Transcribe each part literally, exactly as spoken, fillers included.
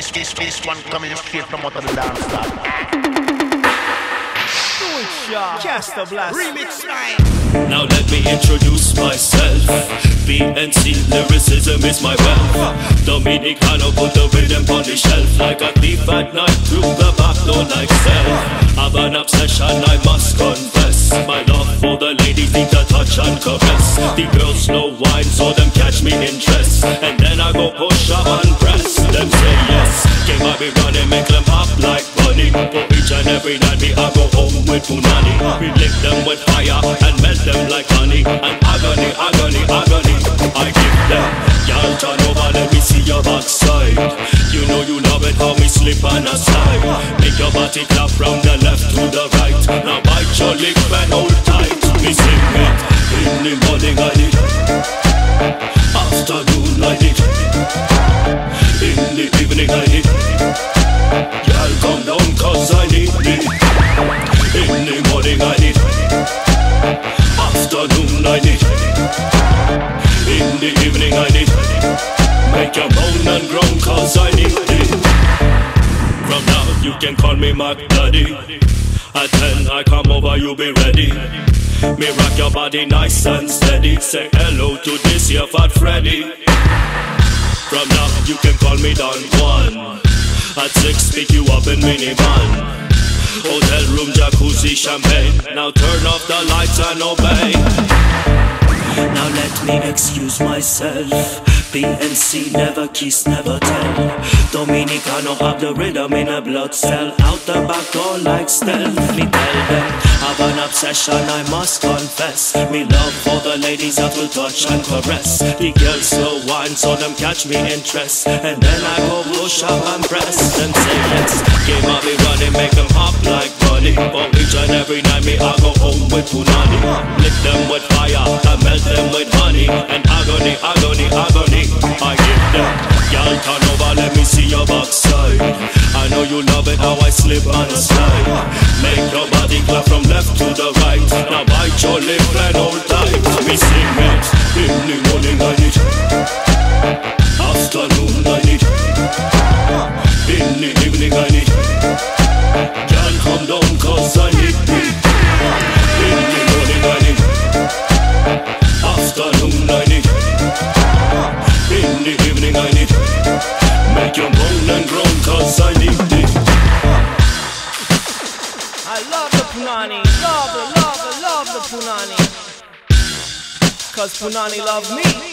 this, this, this one coming straight from out of the dance floor. Caster Blast Remix time. Now let me introduce myself. B N C lyricism is my wealth. Dominicano put the rhythm on the shelf. Like a thief at night through the back door like self. Have an obsession, I must confess. My love for the ladies need to touch and caress. The girls slow wine so them catch me interest. And then I go push up and press. Them say yes. Game I be running, make them pop like bunny. For each and every night me I go home with punani. We lick them with fire and melt them like honey. And agony, agony, agony I give them. Y'all turn over, let me see your backside. You know you love it how me slip on a slide. Make your body clap from the left to the right. Now bite your lip and hold tight. Me sing it. In the morning I need, afternoon I need, in the evening I need. Y'all come down cause I need it. In the morning I need, afternoon I need, in the evening I need. Make your moan and groan cause I need it. From now you can call me Mac Daddy. At ten I come over, you be ready. Me rock your body nice and steady. Say hello to this here Fat Freddy. From now you can call me Don Juan. At six pick you up in minivan. Hotel room, jacuzzi, champagne. Now turn off the lights and obey. Now let me excuse myself. B N C never kiss, never tell. Dominicano have the rhythm in a blood cell. Out the back door like stealth. Me tell them, have an obsession, I must confess. Me love for the ladies that will touch and caress. The girls slow wine so them catch me interest. And then I go push up and press. Them say yes. Game I be running, make them hop like bunny. For each and every night me I go home with punani. Lick them with fire and melt them with honey. And agony, agony, agony I give them. Y'all turn over, let me see your backside. I know you love it how I slip on the slide. Make your body clap from left to the right. Now bite your lip and hold tight. Me sing it. In the morning I need, afternoon I need, in the evening I need. Y'all come down cause I need it. In the morning I need, afternoon I need, in the evening I need. Make your moan and groan cause I need it. I love the punani. Love the, love the, love the punani. Cause punani love me.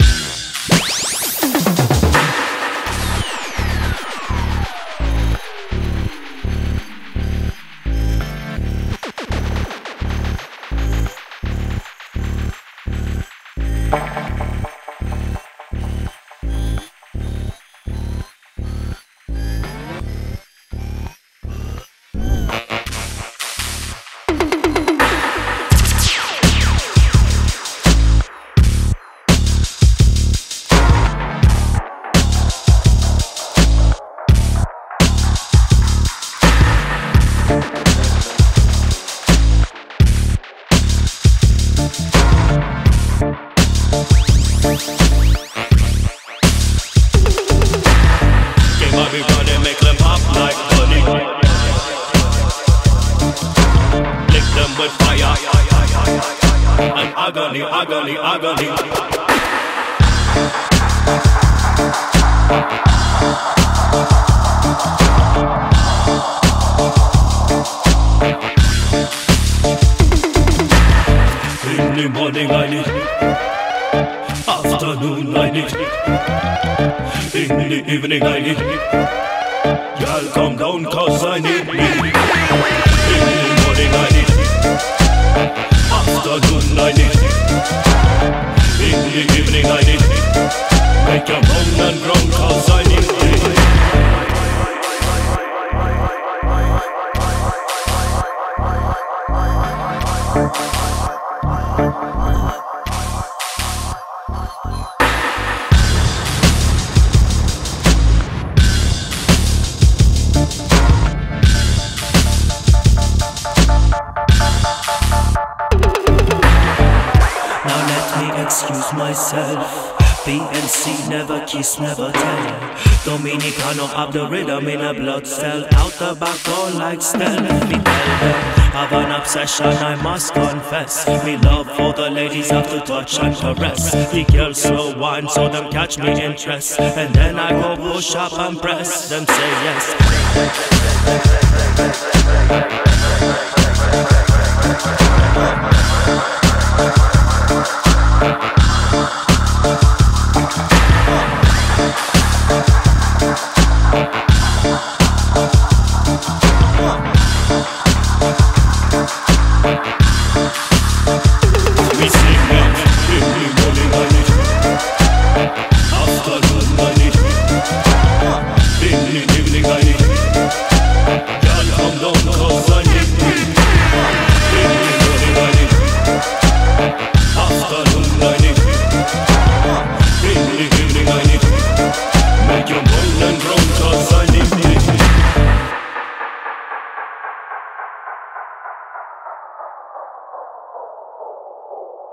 Agony, agony, agony. In the morning I need, afternoon I need, in the evening I need. Y'all come down cause I need me. In the morning I need, afternoon I need, in the evening I need. Make your moan and groan cause I need it. Excuse myself, B and C, never kiss, never tell. Dominicano of the rhythm in a blood cell. Out the back door like Stell. Me tell them, have an obsession, I must confess. Me love for the ladies have to touch and caress. The girls slow wine so them catch me interest. And then I go push up and press. Them say yes. We sing it in the morning, I need afternoon, I need in the evening, I need girl, come down, cause I need in the morning, I need afternoon, I need in the evening, I need make your moan and groan, cause I need it.